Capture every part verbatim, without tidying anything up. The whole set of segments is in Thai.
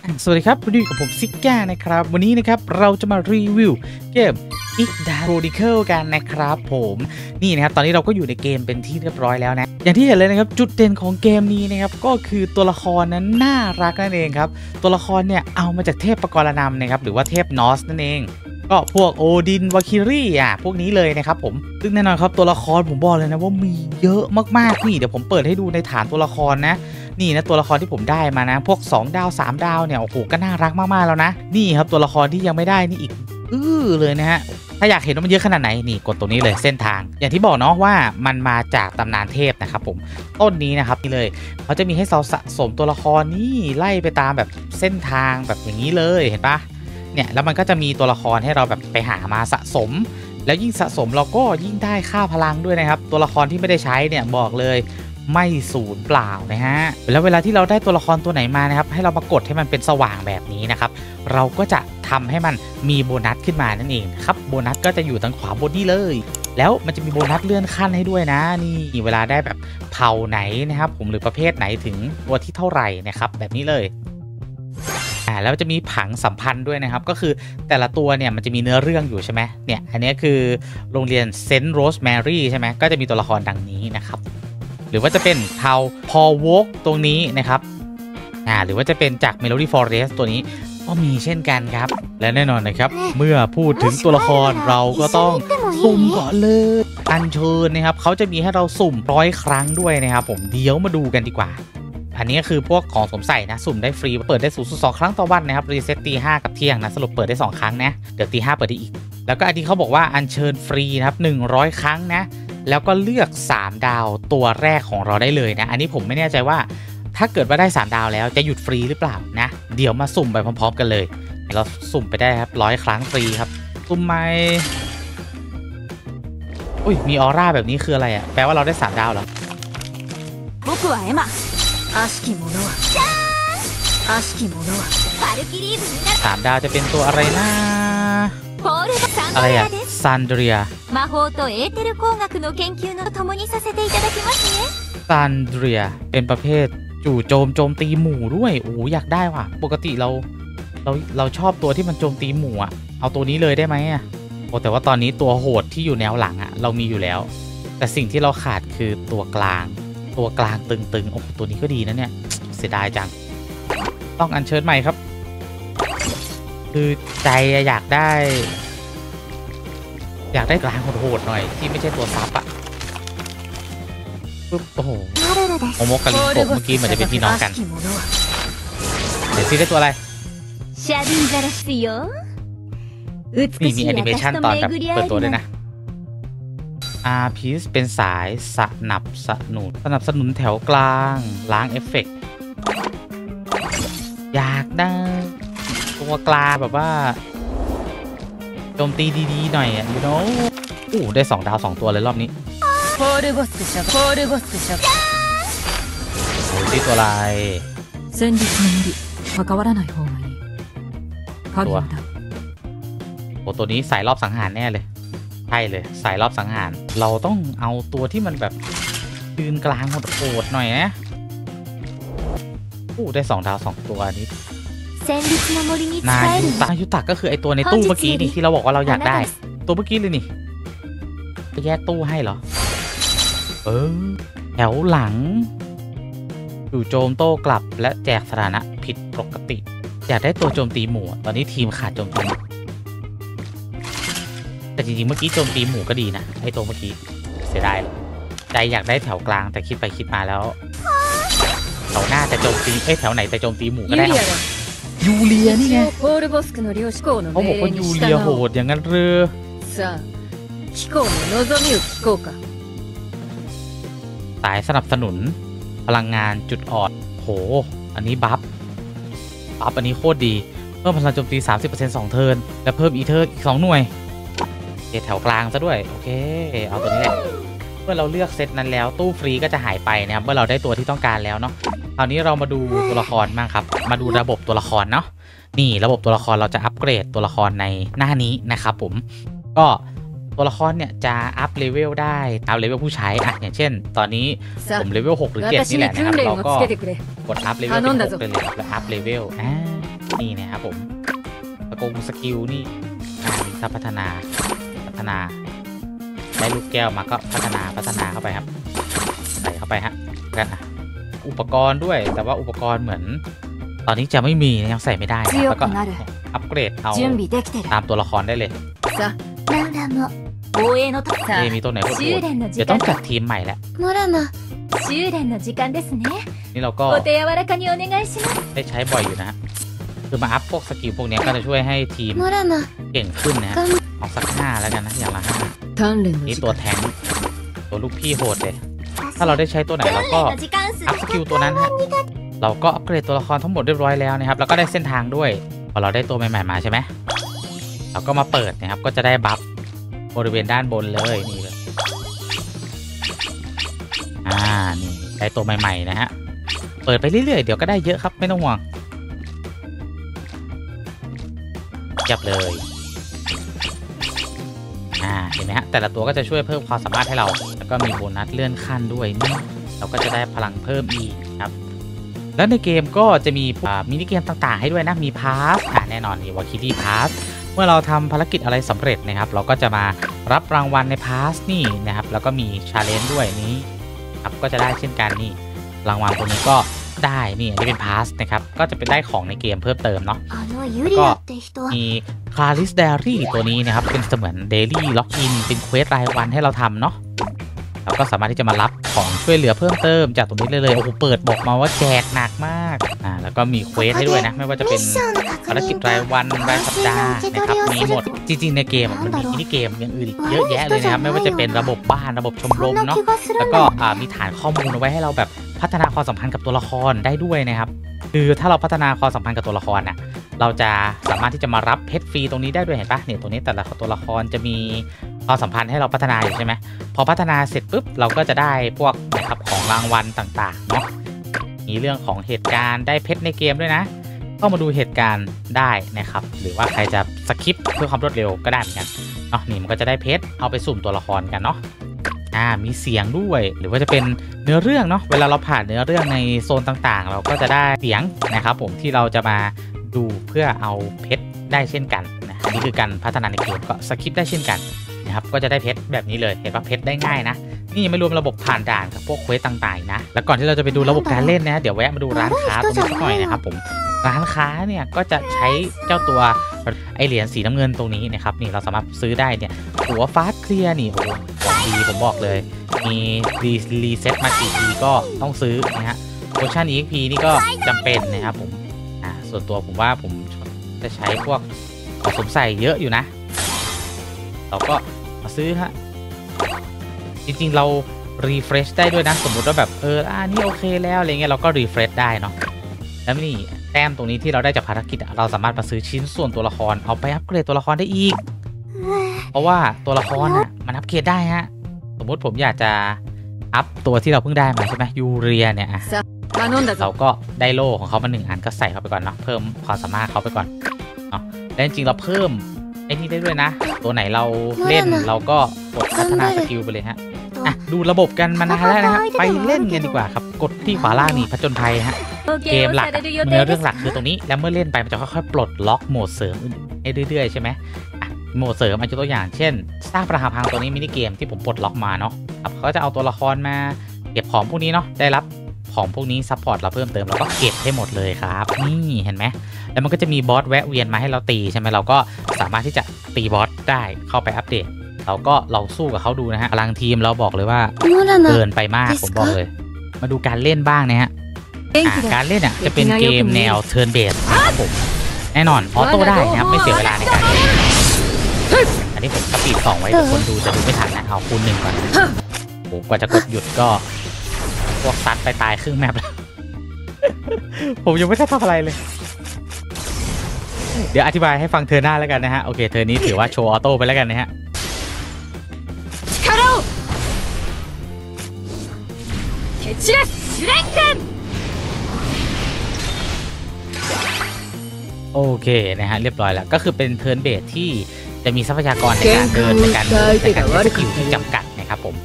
สวัสดีครับวันนี้กับผมซิก้านะครับวันนี้นะครับเราจะมารีวิวเกม X Dark Chronicle กันนะครับผมนี่นะครับตอนนี้เราก็อยู่ในเกมเป็นที่เรียบร้อยแล้วนะอย่างที่เห็นเลยนะครับจุดเด่นของเกมนี้นะครับก็คือตัวละครนั้นน่ารักนั่นเองครับตัวละครเนี่ยเอามาจากเทพปกรณำนะครับหรือว่าเทพนอสนั่นเองก็พวกโอดินวาคิรี่อ่ะพวกนี้เลยนะครับผมซึ่งแน่นอนครับตัวละครผมบอกเลยนะว่ามีเยอะมากๆนี่เดี๋ยวผมเปิดให้ดูในฐานตัวละครนะนี่นะตัวละครที่ผมได้มานะพวกสองดาวสามดาวเนี่ยโอ้โหก็น่ารักมากๆแล้วนะนี่ครับตัวละครที่ยังไม่ได้นี่อีกอื้อเลยนะฮะถ้าอยากเห็นว่ามันเยอะขนาดไหนนี่กดตรงนี้เลยเส้นทางอย่างที่บอกเนาะว่ามันมาจากตำนานเทพนะครับผมต้นนี้นะครับนี่เลยเขาจะมีให้เราสะสมตัวละครนี่ไล่ไปตามแบบเส้นทางแบบอย่างนี้เลยเห็นปะเนี่ยแล้วมันก็จะมีตัวละครให้เราแบบไปหามาสะสมแล้วยิ่งสะสมเราก็ยิ่งได้ค่าพลังด้วยนะครับตัวละครที่ไม่ได้ใช้เนี่ยบอกเลยไม่สูญเปล่านะฮะแล้วเวลาที่เราได้ตัวละครตัวไหนมานะครับให้เรามากดให้มันเป็นสว่างแบบนี้นะครับเราก็จะทำให้มันมีโบนัสขึ้นมานั่นเองครับโบนัสก็จะอยู่ทางขวาบนนี่เลยแล้วมันจะมีโบนัสเลื่อนขั้นให้ด้วยนะนี่เวลาได้แบบเผ่าไหนนะครับผมหรือประเภทไหนถึงตัวที่เท่าไหร่นะครับแบบนี้เลยอ่าแล้วจะมีผังสัมพันธ์ด้วยนะครับก็คือแต่ละตัวเนี่ยมันจะมีเนื้อเรื่องอยู่ใช่ไหมเนี่ยอันนี้คือโรงเรียนเซนต์โรสแมรี่ใช่ไหมก็จะมีตัวละครดังนี้นะครับหรือว่าจะเป็นเผ่าพอวกตรงนี้นะครับอ่าหรือว่าจะเป็นจาก Melody Forest ตัวนี้ก็มีเช่นกันครับและแน่นอนนะครับเมื่อพูดถึงตัวละครเราก็ต้องสุ่มก่อนเลยอัญเชิญนะครับเขาจะมีให้เราสุ่มร้อยครั้งด้วยนะครับผมเดี๋ยวมาดูกันดีกว่าอันนี้ก็คือพวกของสวมใส่นะสุ่มได้ฟรีเปิดได้สูงสุดสองครั้งต่อวันนะครับรีเซ็ตตีห้ากับเที่ยงนะสรุปเปิดได้สองครั้งนะเดี๋ยวตีห้าเปิดได้อีกแล้วก็อันที่เขาบอกว่าอัญเชิญฟรีนะครับหนึ่งร้อยครั้งนะแล้วก็เลือกสามดาวตัวแรกของเราได้เลยนะอันนี้ผมไม่แน่ใจว่าถ้าเกิดว่าได้สามดาวแล้วจะหยุดฟรีหรือเปล่านะเดี๋ยวมาสุ่มไปพร้อมๆกันเลยเราสุ่มไปได้ครับร้อยครั้งฟรีครับสุ่มไหมอุ้ยมีออร่าแบบนี้คืออะไรอ่ะแปลว่าเราได้สามดาวเหรอสามดาวจะเป็นตัวอะไรนะอะไรอะซันเดรียซันเดรียเป็นประเภทจู่โจมโจมตีหมู่ด้วยโอ้อยากได้ว่ะปกติเราเราเราชอบตัวที่มันโจมตีหมู่อะเอาตัวนี้เลยได้ไหมอะโอ้แต่ว่าตอนนี้ตัวโหดที่อยู่แนวหลังอะเรามีอยู่แล้วแต่สิ่งที่เราขาดคือตัวกลางตัวกลางตึงๆโอ้ตัวนี้ก็ดีนะเนี่ยเสียดายจังต้องอัญเชิญใหม่ครับคือใจอยากได้อยากได้กลางโหดๆหน่อยที่ไม่ใช่ตัวซับอะปุ๊บโอ้โหโอโมกาลิงโกเมื่อกี้เหมือนจะเป็นพี่น้องกันเดี๋ยวซีได้ตัวอะไรนี่มีแอนิเมชันตอนแบบเปิดตัวด้วยนะอาร์พีซเป็นสายสนับสนุนสนับสนุนแถวกลางล้างเอฟเฟกต์อยากได้ตัวกลางแบบว่าโจมตีดีๆหน่อยอ่ะ you know อู้ได้สองดาวสองตัวเลยรอบนี้โอ้ที่ตัวอะไรตัวโอ้ตัวนี้สายรอบสังหารแน่เลยใช่เลยสายรอบสังหารเราต้องเอาตัวที่มันแบบยืนกลางโหดๆหน่อยนะอู้ได้สองดาวสองตัวนี้นายุตะนายุตะก็คือไอตัวในตู้เมื่อกี้นี่ที่เราบอกว่าเราอยากได้ตัวเมื่อกี้เลยนี่ไปแยกตู้ให้เหรอเออแถวหลังจู่โจมโต้กลับและแจกสถานะผิดปกติอยากได้ตัวโจมตีหมู่ตอนนี้ทีมขาดโจมตีแต่จริงๆเมื่อกี้โจมตีหมู่ก็ดีนะไอตัวเมื่อกี้เสียดายใจอยากได้แถวกลางแต่คิดไปคิดมาแล้วแถวหน้าจะโจมตีเอ้ยแถวไหนจะโจมตีหมู่ก็ได้ยูเลียนี่ไงเขาบอกว่ายูเลียโหดอย่างนั้นเรือสายสนับสนุนพลังงานจุดอ่อนโหอันนี้บัฟบัฟอันนี้โคตรดีเพิ่มพลังโจมตี สามสิบเปอร์เซ็นต์ สองเทิร์นและเพิ่มอีเทอร์อีกสองหน่วยแถวกลางซะด้วยโอเคเอาตัวนี้แหละเมื่อเราเลือกเซตนั้นแล้วตู้ฟรีก็จะหายไปนะครับเมื่อเราได้ตัวที่ต้องการแล้วเนาะคราวนี้เรามาดูตัวละครบ้างครับมาดูระบบตัวละครเนาะนี่ระบบตัวละครเราจะอัปเกรดตัวละครในหน้านี้นะครับผมก็ตัวละครเนี่ยจะอัพเลเวลได้ตามเลเวลผู้ใช้อ่ะอย่างเช่นตอนนี้ผมเลเวลหกหรือเจ็ดนี่แหละนะครับเราก็กดอัพเลเวลเป็นหกไปเลยแล้วอัพเลเวลอ่านี่นะครับผมสกงสกิลนี่มีถ้าพัฒนาพัฒนาได้ลูกแก้วมาก็พัฒนาพัฒนาเข้าไปครับใส่เข้าไปฮะกันอุปกรณ์ด้วยแต่ว่าอุปกรณ์เหมือนตอนนี้จะไม่มียังใส่ไม่ได้แล้วก็อัปเกรดเอาตามตัวละครได้เลยมีตัวไหนพูดเดี๋ยวต้องจัดทีมใหม่แล้วนี่เราก็ได้ใช้บ่อยอยู่นะฮะคือมาอัพพวกสกิลพวกนี้ก็จะช่วยให้ทีมเก่งขึ้นนะเอาสักห้าแล้วกันนะอย่างละห้านี่ตัวแทงตัวลูกพี่โหดเลยถ้าเราได้ใช้ตัวไหนเราก็อัพสกิลตัวนั้นฮะเราก็อัปเกรดตัวละครทั้งหมดเรียบร้อยแล้วนะครับแล้วก็ได้เส้นทางด้วยพอเราได้ตัวใหม่ๆมาใช่ไหมเราก็มาเปิดนะครับก็จะได้บัฟบริเวณด้านบนเลยนี่เลยอ่านี่ได้ตัวใหม่ๆนะฮะเปิดไปเรื่อยๆเดี๋ยวก็ได้เยอะครับไม่ต้องห่วงจับเลยอ่าเห็นไหมฮะแต่ละตัวก็จะช่วยเพิ่มความสามารถให้เราแล้วก็มีโบนัสเลื่อนขั้นด้วยนี่เราก็จะได้พลังเพิ่มอีกครับแล้วในเกมก็จะมีมินิเกมต่างๆให้ด้วยนะมีพาสอ่าแน่นอนมีวาคิดี้พาสเมื่อเราทำภารกิจอะไรสำเร็จนะครับเราก็จะมารับรางวัลในพาสนี่นะครับแล้วก็มีชาเลนจ์ด้วยนี้ครับก็จะได้เช่นกันนี่รางวัลตัวนี้ก็ได้นี่อันนี้เป็นพาสนะครับก็จะเป็นได้ของในเกมเพิ่มเติมเนาะก็มีคลาริสเดรี่ตัวนี้นะครับเป็นเสมือนเดลี่ล็อกอินเป็นเควสรายวันให้เราทำเนาะเราก็สามารถที่จะมารับของช่วยเหลือเพิ่มเติมจากตรงนี้เลยเลยโอ้โหเปิดบอกมาว่าแจกหนักมากอ่าแล้วก็มีเควสให้ด้วยนะไม่ว่าจะเป็นภารกิจรายวันรายสัปดาห์นะครับมีหมดจริงๆในเกมมันมีมินิเกมอย่างอื่นเยอะแยะเลยนะครับไม่ว่าจะเป็นระบบบ้านระบบชมรมเนาะแล้วก็มีฐานข้อมูลเอาไว้ให้เราแบบพัฒนาความสัมพันธ์กับตัวละครได้ด้วยนะครับคือถ้าเราพัฒนาความสัมพันธ์กับตัวละครน่ะเราจะสามารถที่จะมารับเพชรฟรีตรงนี้ได้ด้วยเห็นปะเนี่ยตัวนี้แต่ละตัวละครจะมีความสัมพันธ์ให้เราพัฒนาอยู่ใช่ไหมพอพัฒนาเสร็จปุ๊บเราก็จะได้พวกนะครับของรางวัลต่างๆเนาะมีเรื่องของเหตุการณ์ได้เพชรในเกมด้วยนะเข้ามาดูเหตุการณ์ได้นะครับหรือว่าใครจะสคิปเพื่อความรวดเร็วก็ได้เหมือนกันเนาะนี่มันก็จะได้เพชรเอาไปสุ่มตัวละครกันเนาะอ่ามีเสียงด้วยหรือว่าจะเป็นเนื้อเรื่องเนาะเวลาเราผ่านเนื้อเรื่องในโซนต่างๆเราก็จะได้เสียงนะครับผมที่เราจะมาดูเพื่อเอาเพชรได้เช่นกันนะอันนี้คือการพัฒนาในเกมก็สคิปได้เช่นกันนะครับก็จะได้เพชรแบบนี้เลยเห็นว่าเพชรได้ง่ายนะนี่ยังไม่รวมระบบผ่านด่านกับพวกเควสต่างๆนะแล้วก่อนที่เราจะไปดูระบบการเล่นนะเดี๋ยวแวะมาดูร้านค้าตรงนี้สักหน่อยนะครับผมร้านค้าเนี่ยก็จะใช้เจ้าตัวไอเหรียญสีน้ำเงินตรงนี้นะครับนี่เราสามารถซื้อได้เนี่ยหัวฟาสเคลียร์นี่โอ้ของดีผมบอกเลยมีรีรีเซ็ตมากี่ทีก็ต้องซื้อนะฮะโพชั่น อี เอ็กซ์ พี นี่ก็จำเป็นนะครับผมอ่าส่วนตัวผมว่าผมจะใช้พวกของสมใส่เยอะอยู่นะเราก็มาซื้อฮะจริงๆเรารีเฟรชได้ด้วยนะสมมุติว่าแบบเอออ่านี่โอเคแล้วอะไรเงี้ยเราก็รีเฟรชได้เนาะแล้วนี่แต้มตรงนี้ที่เราได้จากภารกิจเราสามารถมาซื้อชิ้นส่วนตัวละครเอาไปอัปเกรดตัวละครได้อีกเพราะว่าตัวละครอ่ะมันอัปเกรดได้ฮะสมมุติผมอยากจะอัพตัวที่เราเพิ่งได้มาใช่ไหมยูเรียเนี่ยเราก็ได้โล่ของเขามาหนึ่งอันก็ใส่เข้าไปก่อนเนาะเพิ่มความสามารถเขาไปก่อนเนาะและจริงๆเราเพิ่มไอ้นี่ได้ด้วยนะตัวไหนเราเล่นเราก็กดพัฒนาสกิลไปเลยฮะอ่ะดูระบบกันมานานแล้วนะครับไปเล่นกันดีกว่าครับกดที่ขวาล่างนี่ผจญภัยฮะเกมหลักเนื้อเรื่องหลักคือตรงนี้แล้วเมื่อเล่นไปมันจะค่อยๆปลดล็อกโหมดเสริมให้เรื่อยๆใช่ไหมอ่ะโหมดเสริมอาจจะตัวอย่างเช่นสร้างประหารพังตัวนี้มินิเกมที่ผมปลดล็อกมาเนาะครับเขาจะเอาตัวละครมาเก็บของพวกนี้เนาะได้รับของพวกนี้ซัพพอร์ตเราเพิ่มเติมเราก็เก็บให้หมดเลยครับนี่เห็นไหมแล้วมันก็จะมีบอสแวะเวียนมาให้เราตีใช่ไหมเราก็สามารถที่จะตีบอสได้เข้าไปอัปเดตเราก็ลองสู้กับเขาดูนะฮะพลังทีมเราบอกเลยว่าเกินไปมากผมบอกเลยมาดูการเล่นบ้างนะฮะการเล่นอ่ะจะเป็นเกมแนว turn based นะครับผมแน่นอนออโต้ได้นะครับไม่เสียเวลาในการเล่นอันนี้ผมสปีดสองไว้แต่คนดูจะดูไม่ทันนะเอาคูณหนึ่งก่อนโอ้กว่าจะกดหยุดก็พวกซัดไปตายครึ่งแมปแล้วผมยังไม่ได้ทำอะไรเลยเดี๋ยวอธิบายให้ฟังเธอหน้าแล้วกันนะฮะโอเคเธอนี้ถือว่าโชว์ออโต้ไปแล้วกันนะฮะโอเคนะฮะเรียบร้อยแล้วก็คือเป็นเทิร์นเบสที่จะมีทรัพยากรในการเดินในการเดินในการใช้สกิลที่จำกัดนะครับผม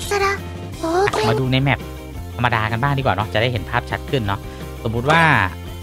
มาดูในแมปธรรมดากันบ้างดีกว่าเนาะจะได้เห็นภาพชัดขึ้นเนาะสมมุติว่า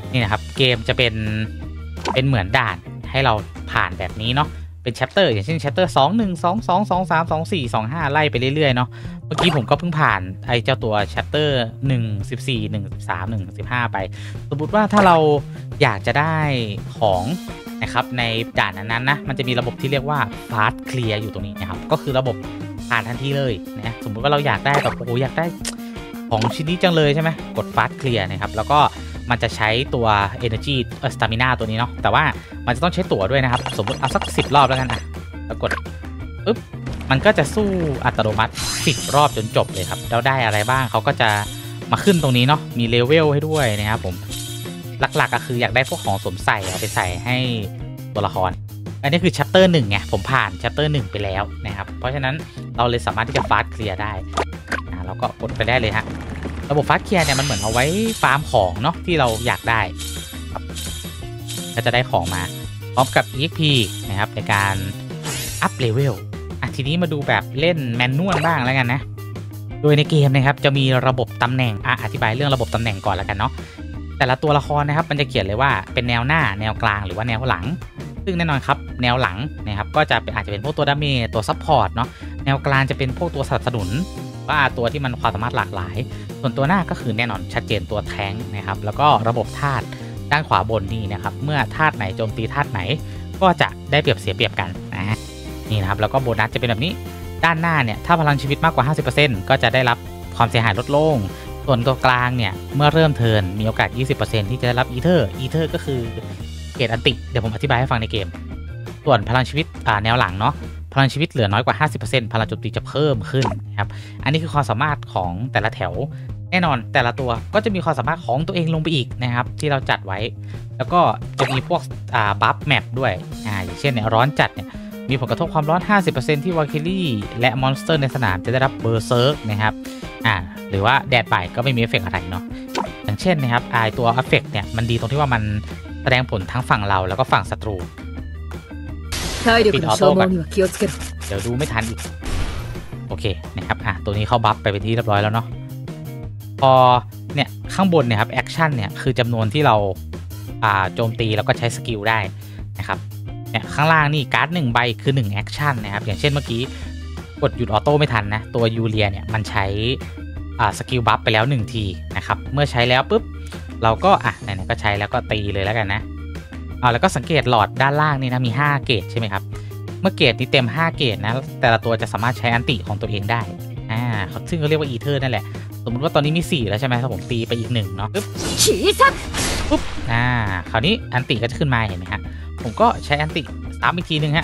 นี่นะครับเกมจะเป็นเป็นเหมือนด่านให้เราผ่านแบบนี้เนาะเป็นแชปเตอร์อย่างเช่นแชปเตอร์สองหนึ่งสองสองสองสามสองสี่สองห้าไล่ไปเรื่อยๆเนาะเมื่อกี้ผมก็เพิ่งผ่านไอ้เจ้าตัวแชปเตอร์หนึ่งสิบสี่หนึ่งสิบสามหนึ่งสิบห้าไปสมมติว่าถ้าเราอยากจะได้ของนะครับในด่านนั้นๆนะมันจะมีระบบที่เรียกว่า fast clear อยู่ตรงนี้นะครับก็คือระบบผ่านทันทีเลยนะสมมุติว่าเราอยากได้แบบโอ้อยากได้ของชิ้นนี้จังเลยใช่ไหมกด fast clear นะครับแล้วก็มันจะใช้ตัว energy เอ่อ stamina ตัวนี้เนาะแต่ว่ามันจะต้องใช้ตั๋วด้วยนะครับสมมติเอาสักสิบรอบแล้วกันอ่ะแล้วกดปึ๊บมันก็จะสู้อัตโนมัติสิบรอบจนจบเลยครับแล้วได้อะไรบ้างเขาก็จะมาขึ้นตรงนี้เนาะมีเลเวลให้ด้วยนะครับผมหลักๆก็คืออยากได้พวกของสวมใส่เอาไปใส่ให้ตัวละครอันนี้คือชัปเตอร์หนึ่งไงผมผ่านชัปเตอร์หนึ่งไปแล้วนะครับเพราะฉะนั้นเราเลยสามารถที่จะฟาสต์เคลียร์ได้อ่าเราก็กดไปได้เลยฮะระบบฟาสต์เคลียร์เนี่ยมันเหมือนเอาไว้ฟาร์มของเนาะที่เราอยากได้ครับก็จะได้ของมาพร้อมกับ อี เอ็กซ์ พี นะครับในการอัพเลเวลอ่ะทีนี้มาดูแบบเล่นแมนนวลบ้างแล้วกันนะโดยในเกมนะครับจะมีระบบตำแหน่งอ่ะอธิบายเรื่องระบบตำแหน่งก่อนแล้วกันเนาะแต่ละตัวละครนะครับมันจะเขียนเลยว่าเป็นแนวหน้าแนวกลางหรือว่าแนวหลังซึ่งแน่นอนครับแนวหลังนะครับก็จะเป็นอาจจะเป็นพวกตัวดาเมจตัวซัพพอร์ตเนาะแนวกลางจะเป็นพวกตัวสนับสนุนว่าตัวที่มันความสามารถหลากหลายส่วนตัวหน้าก็คือแน่นอนชัดเจนตัวแทงค์นะครับแล้วก็ระบบธาตุด้านขวาบนนี่นะครับเมื่อธาตุไหนโจมตีธาตุไหนก็จะได้เปรียบเสียเปรียบกันนะฮะนี่นะครับแล้วก็โบนัสจะเป็นแบบนี้ด้านหน้าเนี่ยถ้าพลังชีวิตมากกว่า ห้าสิบเปอร์เซ็นต์ ก็จะได้รับความเสียหายลดลงส่วนตัวกลางเนี่ยเมื่อเริ่มเทิร์นมีโอกาส ยี่สิบเปอร์เซ็นต์ ที่จะได้รับอีเทอร์อีเทอร์ก็คือเกรดอันติเดี๋ยวผมอธิบายให้ฟังในเกมส่วนพลังชีวิตอ่าแนวหลังเนาะพลังชีวิตเหลือน้อยกว่า ห้าสิบเปอร์เซ็นต์ พลังโจมตีจะเพิ่มขึ้นนะครับอันนี้คือความสามารถของแต่ละแถวแน่นอนแต่ละตัวก็จะมีความสามารถของตัวเองลงไปอีกนะครับที่เราจัดไว้แล้วก็จะมีพวกอ่าบัฟแมปด้วยอ่าอย่างเช่นเนี่ยร้อนจัดเนี่ยมีผลกระทบความร้อน ห้าสิบเปอร์เซ็นต์ ที่วาคิลี่และมอนสเตอร์ในสนามจะได้รับเบอร์เซิร์กนะครับอ่าหรือว่าแดดบ่ายก็ไม่มีเอฟเฟกต์อะไรเนาะอย่างเช่นนะครับไอตัวเอฟเฟกต์เนี่ยมันดีตรงที่ว่ามันแสดงผลทั้งฝั่งเราแล้วก็ฝั่งศัตรูปิดออโต้ก่อนเดี๋ยวดูไม่ทันอีกโอเคนะครับอ่ะตัวนี้เข้าบัฟไปเป็นที่เรียบร้อยแล้วเนาะพอเนี่ยข้างบนเนี่ยครับแอคชั่นเนี่ยคือจำนวนที่เราอ่าโจมตีแล้วก็ใช้สกิลได้นะครับเนี่ยข้างล่างนี่การ์ดหนึ่งใบคือหนึ่งแอคชั่นนะครับอย่างเช่นเมื่อกี้กดหยุดออโต้ไม่ทันนะตัวยูเลียเนี่ยมันใช้อ่าสกิลบัฟไปแล้วหนึ่งทีนะครับเมื่อใช้แล้วปุ๊บเราก็อ่ะไหนๆก็ใช้แล้วก็ตีเลยแล้วกันนะอ่าแล้วก็สังเกตหลอดด้านล่างนี่นะมีห้าเกรดใช่ไหมครับเมื่อเกรดนี้เต็มห้าเกรดนะแต่ละตัวจะสามารถใช้อันติของตัวเองได้อ่าซึ่งเขาเรียกว่าอีเทอร์นั่นแหละสมมติว่าตอนนี้มีสี่แล้วใช่ไหมถ้าผมตีไปอีกหนึ่งเนาะปุ๊บปุ๊บอ่าคราวนี้อันติก็จะขึ้นมาเห็นไหมฮะผมก็ใช้อันติซ้ำอีกทีหนึ่งฮะ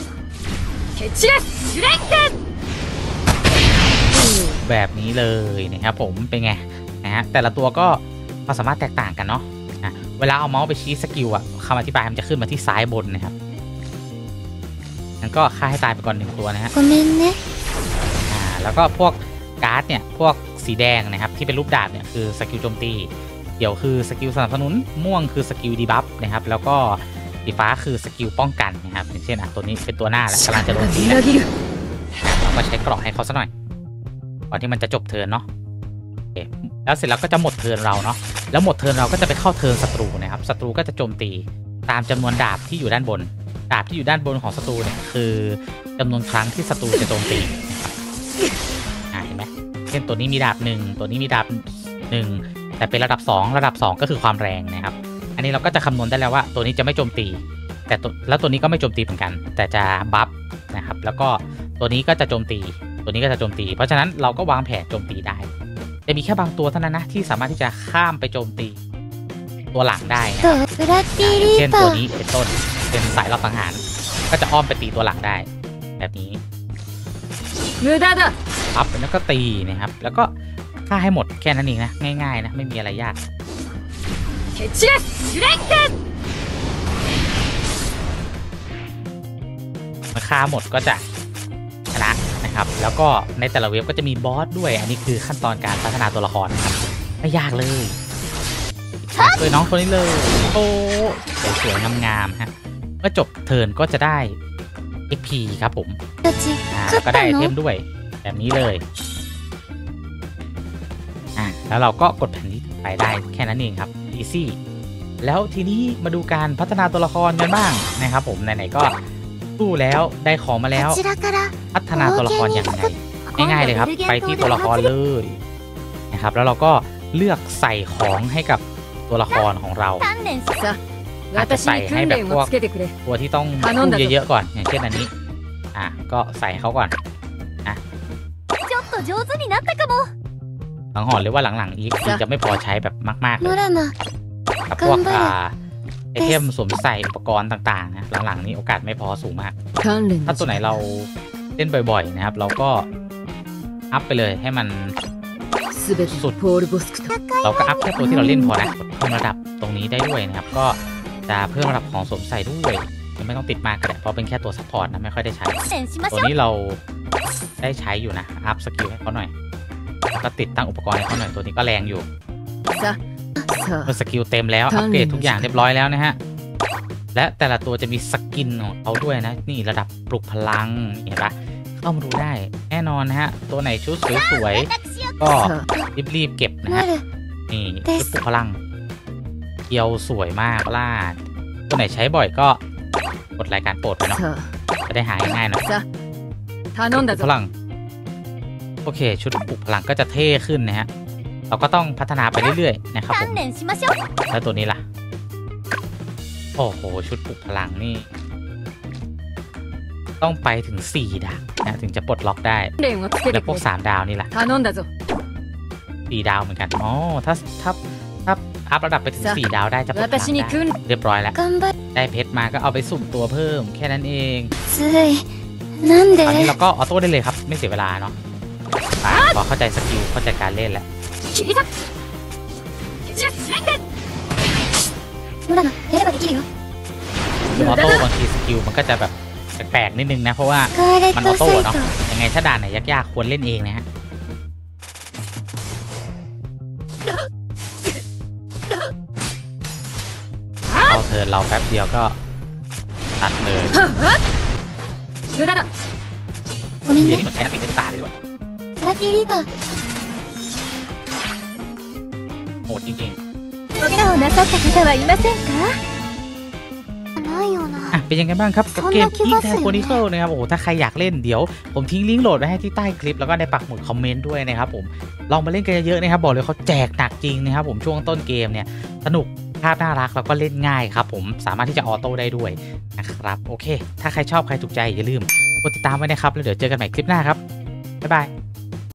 แบบนี้เลยนะครับผมเป็นไงนะฮะแต่ละตัวก็ความสามารถแตกต่างกันเนาะอ่ะเวลาเอาเมาส์ไปชี้สกิลอะคำอธิบายมันจะขึ้นมาที่ซ้ายบนนะครับงั้นก็ฆ่าให้ตายไปก่อนหนึ่งตัวนะฮะอ่าแล้วก็พวกการ์ดเนี่ยพวกสีแดงนะครับที่เป็นรูปดาบเนี่ยคือสกิลโจมตีเขียวคือสกิลสนับสนุนม่วงคือสกิลดีบัฟนะครับแล้วก็สีฟ้าคือสกิลป้องกันนะครับอย่างเช่นอ่ะตัวนี้เป็นตัวหน้าแล้วกำลังจะโดนตีแล้วเราก็ใช้เกราะให้เขาซะหน่อยก่อนที่มันจะจบเทิร์นเนาะแล้วเสร็จแล้วก็จะหมดเทิร์นเราเนาะแล้วหมดเทิร์นเราก็จะไปเข้าเทิร์นศัตรูนะครับศัตรูก็จะโจมตีตามจำนวนดาบที่อยู่ด้านบนดาบที่อยู่ด้านบนของศัตรูเนี่ยคือจำนวนครั้งที่ศัตรูจะโจมตีนะครับอ่าเห็นไหมเช่นตัวนี้มีดาบหนึ่งตัวนี้มีดาบหนึ่งแต่เป็นระดับสองระดับสองก็คือความแรงนะครับอันนี้เราก็จะคำนวณได้แล้วว่าตัวนี้จะไม่โจมตีแต่แล้วตัวนี้ก็ไม่โจมตีเหมือนกันแต่จะบัฟนะครับแล้วก็ตัวนี้ก็จะโจมตีตัวนี้ก็จะโจมตีเพราะฉะนั้นเราก็วางแผนโจมตีได้จะมีแค่บางตัวเท่านั้นนะที่สามารถที่จะข้ามไปโจมตีตัวหลังได้นะครับเช่นตัวนี้เป็นต้นเป็นสายรอบสังหารก็จะอ้อมไปตีตัวหลังได้แบบนี้ปั๊บแล้วก็ตีนะครับแล้วก็ฆ่าให้หมดแค่นั้นเองนะง่ายๆนะไม่มีอะไรยากเมื่อฆ่าหมดก็จะชนะนะครับแล้วก็ในแต่ละเว็บก็จะมีบอสด้วยอันนี้คือขั้นตอนการพัฒนาตัวละครนะครับไม่ยากเลยช่วยน้องคนนี้เลยโอ้สวยๆงามๆฮะเมื่อจบเทิร์นก็จะได้ เอ็กซ์ พี ครับผมอ่าก็ได้ไอเทมด้วยแบบนี้เลยอ่าแล้วเราก็กดแผ่นนี้ไปได้แค่นั้นเองครับ easy แล้วทีนี้มาดูการพัฒนาตัวละครกันบ้างนะครับผมไหนๆก็สู้แล้วได้ของมาแล้วพัฒนาตัวละครอย่างไรง่ายๆเลยครับไปที่ตัวละครเลยนะครับแล้วเราก็เลือกใส่ของให้กับตัวละครของเราอาจจะใส่ให้แบบพวกตัวที่ต้องสู้เยอะๆก่อนอย่างเช่นอันนี้อ่ะก็ใส่เขาก่อนนะหลังหอนหรือว่าหลังๆอีกจะไม่พอใช้แบบมากๆเลยกับพวกอ่าไอเทมสวมใส่อุปกรณ์ต่างๆนะหลังๆนี้โอกาสไม่พอสูงมากถ้าตัวไหนเราเล่นบ่อยๆนะครับเราก็อัพไปเลยให้มันสุดเราก็อัพแค่ตัวที่เราเล่นพอนะเพิ่มระดับตรงนี้ได้ด้วยนะครับก็จะเพิ่มระดับของสวมใส่ด้วยไม่ต้องติดมากก็ได้เพราะเป็นแค่ตัวซัพพอร์ตนะไม่ค่อยได้ใช้ตัวนี้เราได้ใช้อยู่นะอัพสกิลให้เขาหน่อยก็ติดตั้งอุปกรณ์ให้เขาหน่อยตัวนี้ก็แรงอยู่เมื่อสกิลเต็มแล้วอัปเกรดทุกอย่างเรียบร้อยแล้วนะฮะและแต่ละตัวจะมีสกินของเขาด้วยนะนี่ระดับปลุกพลังเห็นปะเข้ามาดูได้แน่นอนนะฮะตัวไหนชุดสวยๆก็รีบๆเก็บนะฮะนี่ชุดปลุกพลังเกียวสวยมากล่าตัวไหนใช้บ่อยก็กดรายการโปรดไปเนาะจะได้หาง่ายๆหน่อยพลังโอเคชุดปลุกพลังก็จะเท่ขึ้นนะฮะเราก็ต้องพัฒนาไปเรื่อยๆนะครับผมแล้วตัวนี้ล่ะโอ้โหชุดปลุกพลังนี่ต้องไปถึงสี่ดาวนะถึงจะปลดล็อกได้แล้วพวกสามดาวนี่ล่ะสี่ดาวเหมือนกันอ๋อถ้าถ้าถ้าอัพระดับไปถึงสี่ดาวได้จะปลดล็อกได้เรียบร้อยแล้วได้เพชรมาก็เอาไปสุ่มตัวเพิ่มแค่นั้นเองตอนนี้เราก็ออโต้ได้เลยครับไม่เสียเวลาเนาะพอเข้าใจสกิลเข้าใจการเล่นแล้วคือออโต้บางทีสกิลมันก็จะแบบแปลกๆนิดนึงนะเพราะว่ามันออโต้เนาะยังไงถ้าด่านไหนยากๆควรเล่นเองนะฮะเอาเธอเราแป๊บเดียวก็ตัดเลยเดี๋ยวนี้มันใช้นักติดตาเลยด้วยโหดจริงๆอ่ะเป็นยังไงบ้างครับกับเกม Eat That Chronicle นะครับโอ้โหถ้าใครอยากเล่นเดี๋ยวผมทิ้งลิงก์โหลดไว้ให้ที่ใต้คลิปแล้วก็ในปักหมุดคอมเมนต์ด้วยนะครับผมลองมาเล่นกันเยอะๆนะครับบอกเลยเขาแจกหนักจริงนะครับผมช่วงต้นเกมเนี่ยสนุกภาพน่ารักแล้วก็เล่นง่ายครับผมสามารถที่จะออโต้ได้ด้วยนะครับโอเคถ้าใครชอบใครถูกใจอย่าลืมกดติดตามไว้นะครับแล้วเดี๋ยวเจอกันใหม่คลิปหน้าครับบ๊ายบาย